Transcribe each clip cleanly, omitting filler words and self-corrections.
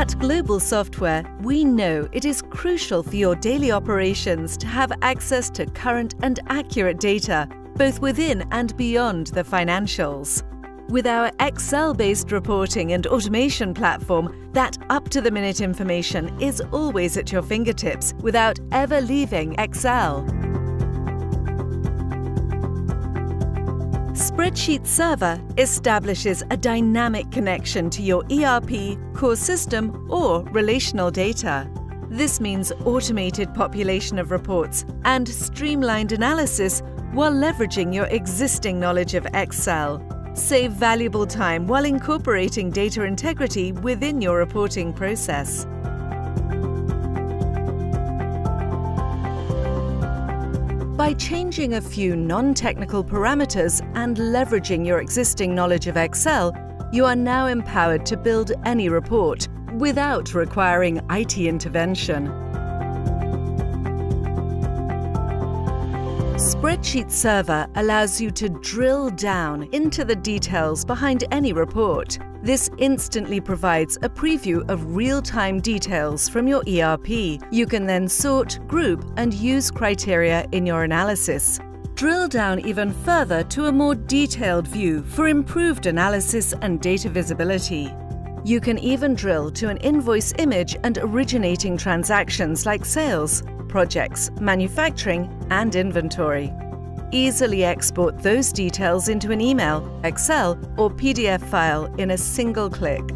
At Global Software, we know it is crucial for your daily operations to have access to current and accurate data, both within and beyond the financials. With our Excel-based reporting and automation platform, that up-to-the-minute information is always at your fingertips without ever leaving Excel. Spreadsheet Server establishes a dynamic connection to your ERP, core system, or relational data. This means automated population of reports and streamlined analysis while leveraging your existing knowledge of Excel. Save valuable time while incorporating data integrity within your reporting process. By changing a few non-technical parameters and leveraging your existing knowledge of Excel, you are now empowered to build any report without requiring IT intervention. Spreadsheet Server allows you to drill down into the details behind any report. This instantly provides a preview of real-time details from your ERP. You can then sort, group, and use criteria in your analysis. Drill down even further to a more detailed view for improved analysis and data visibility. You can even drill to an invoice image and originating transactions like sales, projects, manufacturing, and inventory. Easily export those details into an email, Excel, or PDF file in a single click.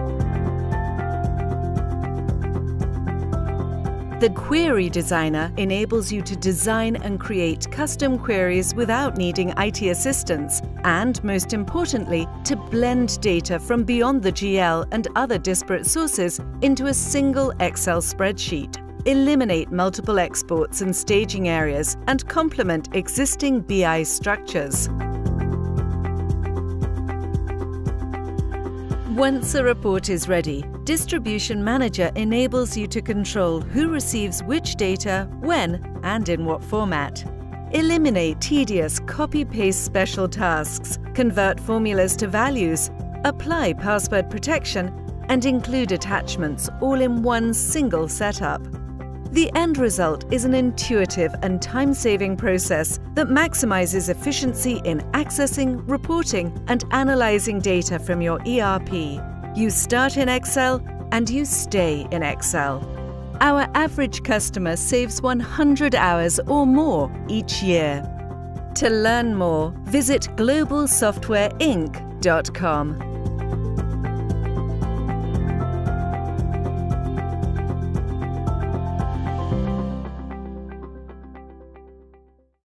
The Query Designer enables you to design and create custom queries without needing IT assistance, and, most importantly, to blend data from beyond the GL and other disparate sources into a single Excel spreadsheet. Eliminate multiple exports and staging areas and complement existing BI structures. Once a report is ready, Distribution Manager enables you to control who receives which data, when, and in what format. Eliminate tedious copy-paste special tasks, convert formulas to values, apply password protection, and include attachments all in one single setup. The end result is an intuitive and time-saving process that maximizes efficiency in accessing, reporting, and analyzing data from your ERP. You start in Excel and you stay in Excel. Our average customer saves 100 hours or more each year. To learn more, visit globalsoftwareinc.com.